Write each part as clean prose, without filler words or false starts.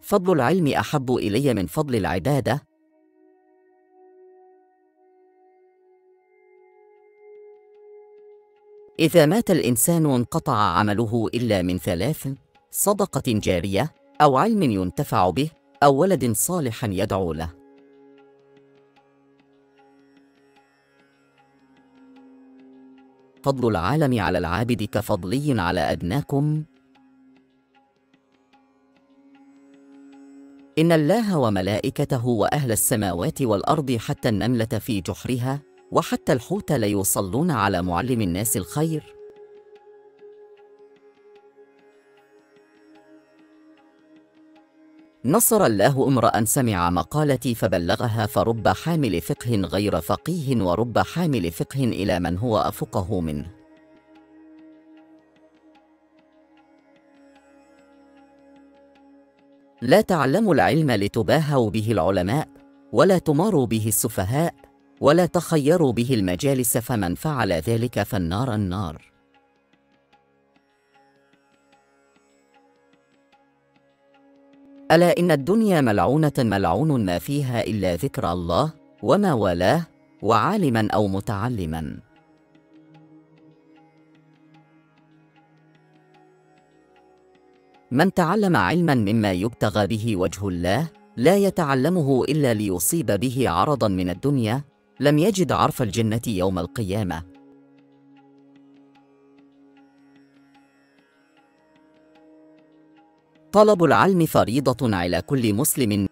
فضل العلم أحب إلي من فضل العبادة. إذا مات الإنسان انقطع عمله إلا من ثلاث: صدقة جارية، أو علم ينتفع به، أو ولد صالح يدعو له. فضل العالم على العابد كفضلي على أدناكم. إن الله وملائكته وأهل السماوات والأرض حتى النملة في جحرها وحتى الحوت ليصلون على معلم الناس الخير. نصر الله امرأ سمع مقالتي فبلغها، فرب حامل فقه غير فقيه، ورب حامل فقه إلى من هو أفقه منه. لا تعلموا العلم لتباهوا به العلماء، ولا تماروا به السفهاء، ولا تخيروا به المجالس، فمن فعل ذلك فالنار النار. ألا إن الدنيا ملعونة ملعون ما فيها إلا ذكر الله وما والاه، وعالما أو متعلما. من تعلم علما مما يبتغى به وجه الله لا يتعلمه إلا ليصيب به عرضا من الدنيا لم يجد عرف الجنة يوم القيامة. طلب العلم فريضة على كل مسلم.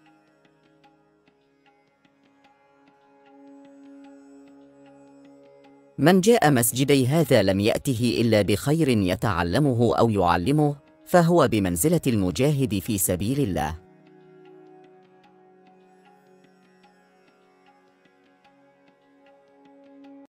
من جاء مسجدي هذا لم يأته إلا بخير يتعلمه أو يعلمه، فهو بمنزلة المجاهد في سبيل الله.